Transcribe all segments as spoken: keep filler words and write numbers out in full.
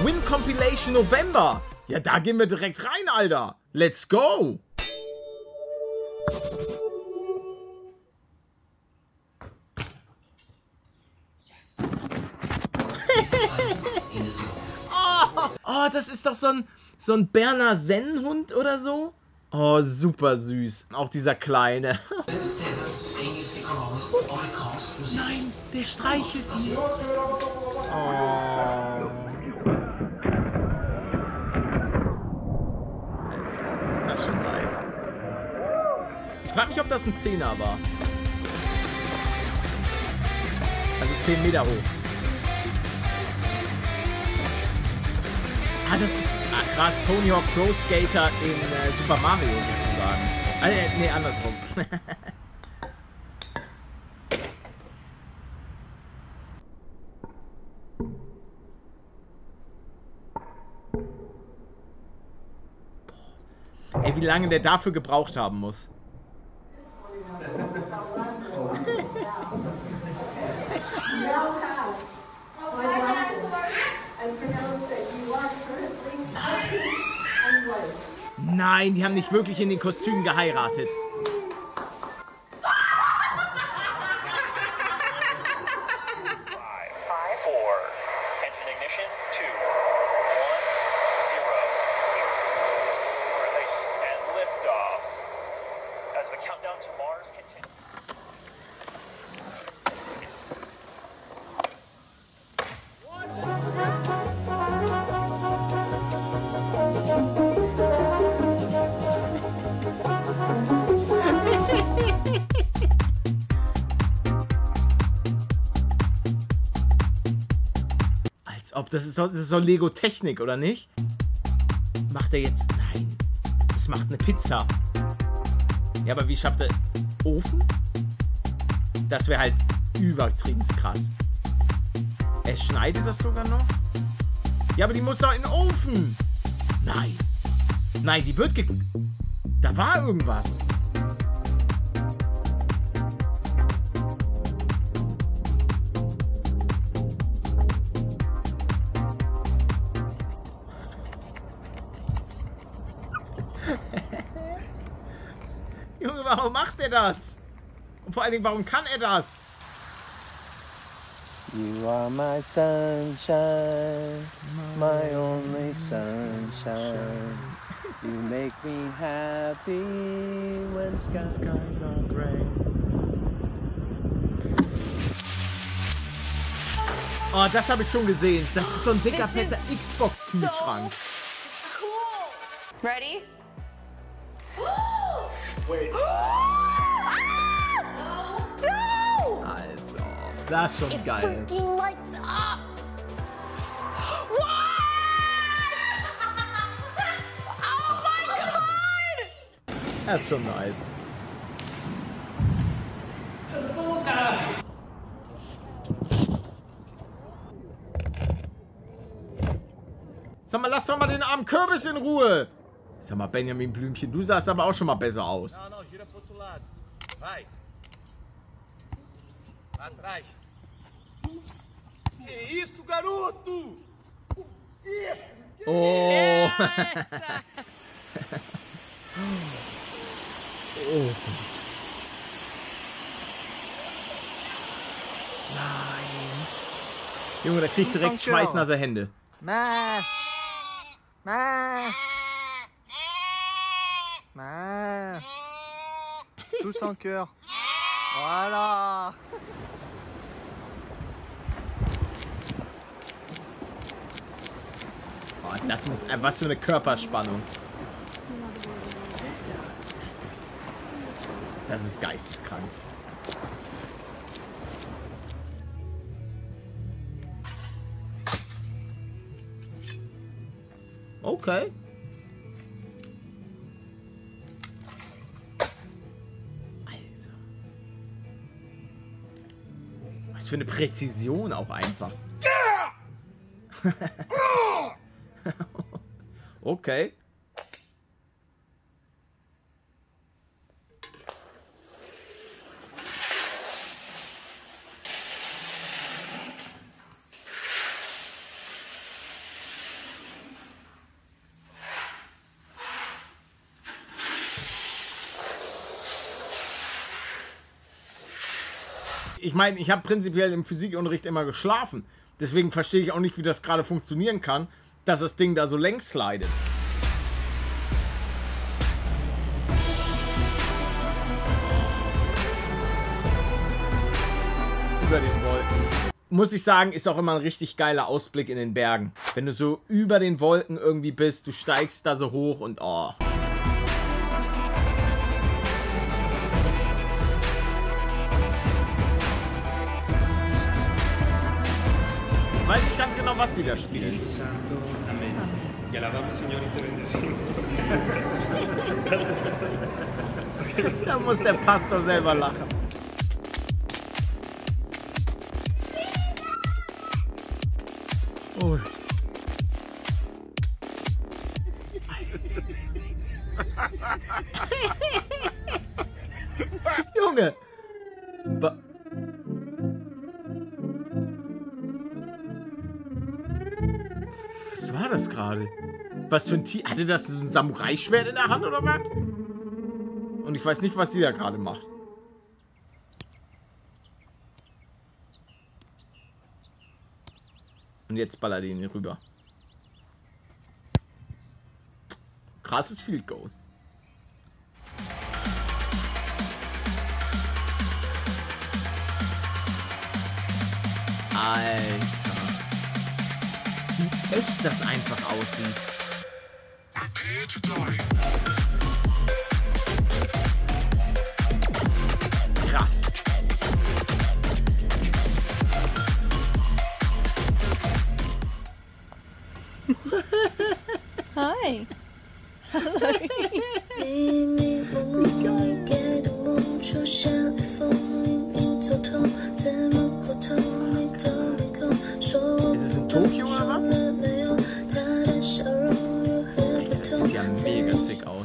Win Compilation November. Ja, da gehen wir direkt rein, Alter. Let's go. oh, oh, das ist doch so ein, so ein Berner Sennenhund oder so. Oh, super süß. Auch dieser Kleine. Nein, der streichelt ihn. Oh. Das ist schon nice. Ich frage mich, ob das ein Zehner war. Also zehn Meter hoch. Ah, das ist ah, krass. Tony Hawk Pro Skater in äh, Super Mario sozusagen. Ah, äh, nee, andersrum. Ey, wie lange der dafür gebraucht haben muss. Nein, die haben nicht wirklich in den Kostümen geheiratet. Ob das ist doch, das ist doch Lego Technik, oder nicht? Macht er jetzt... Nein. Das macht eine Pizza. Ja, aber wie schafft er... Ofen? Das wäre halt übertrieben krass. Er schneidet das sogar noch? Ja, aber die muss doch in den Ofen. Nein. Nein, die wird ge... Da war irgendwas. Junge, warum macht er das? Und vor allen Dingen, warum kann er das? You are my sunshine, my only sunshine. You make me happy when skies are gray. Oh, das habe ich schon gesehen. Das ist so ein dicker, fetter Xbox-Kühlschrank. So cool. Ready? Wait. No! Also, das ist schon It geil. freaking lights up. What? Oh my god! Das ist schon nice. Sag mal, lass doch mal den armen Kürbis in Ruhe. Sag mal, Benjamin Blümchen, du sahst aber auch schon mal besser aus. Não, não, gira pro outro lado. Vai. Lá atrás. Que isso, garoto? Oh. Oh. Nein. Junge, der kriegt direkt schweißnasse Hände. Ma. Ma. Ma. Tous en cœur. Voilà. Oh, das muss, was für eine Körperspannung. Das ist, das ist geisteskrank. Okay. Alter. Was für eine Präzision auch einfach. Okay. Ich meine, ich habe prinzipiell im Physikunterricht immer geschlafen. Deswegen verstehe ich auch nicht, wie das gerade funktionieren kann, dass das Ding da so längs slidet. Über den Wolken. Muss ich sagen, ist auch immer ein richtig geiler Ausblick in den Bergen. Wenn du so über den Wolken irgendwie bist, du steigst da so hoch und oh. Ich weiß nicht ganz genau, was sie da spielen. Da muss der Pastor selber lachen. Oh. Junge! Wa Was war das gerade? Was für ein Tier? Hatte das so ein Samurai-Schwert in der Hand oder was? Und ich weiß nicht, was sie da gerade macht. Und jetzt ballert ihn rüber. Krasses Field Goal. Alter. Wie echt das einfach aussieht. Krass. Hi. Ist es in Tokio oder was? Das sieht ja mega sick aus.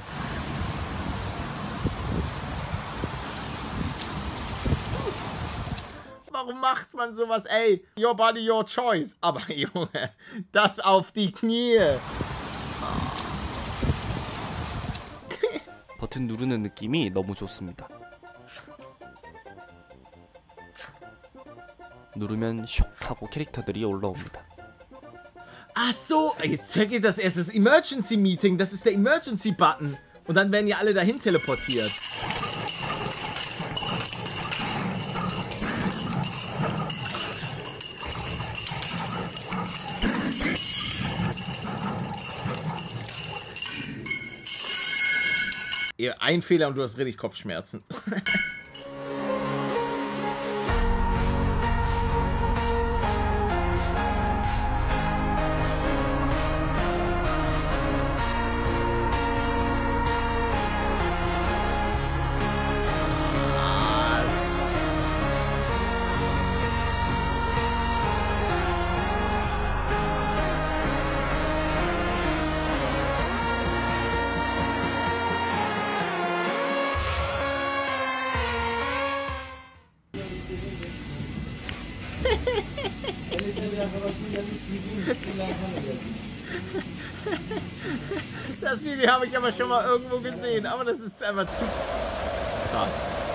Warum macht man sowas? Ey, your body, your choice. Aber Junge, das auf die Knie. 버튼 누르는 느낌이 너무 좋습니다. 누르면 슉 하고 캐릭터들이 올라옵니다. Ach so, jetzt check ich das erst. Das Emergency Meeting, das ist der Emergency Button. Und dann werden ja alle dahin teleportiert. Ein Fehler und du hast richtig Kopfschmerzen. Das Video habe ich aber schon mal irgendwo gesehen, aber das ist einfach zu krass.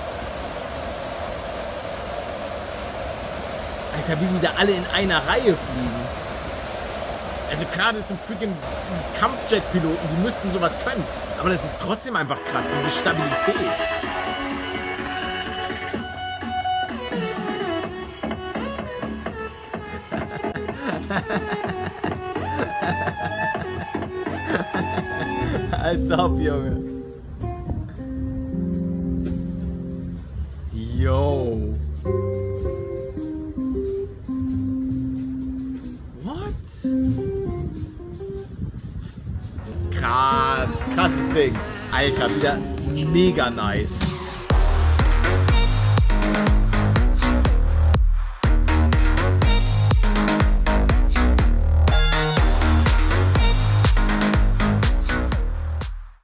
Alter, wie die da alle in einer Reihe fliegen. Also klar, das sind freaking Kampfjet-Piloten, die müssten sowas können. Aber das ist trotzdem einfach krass, diese Stabilität. Als ob, Junge. Yo. What? Krass. Krasses Ding. Alter, wieder mega nice.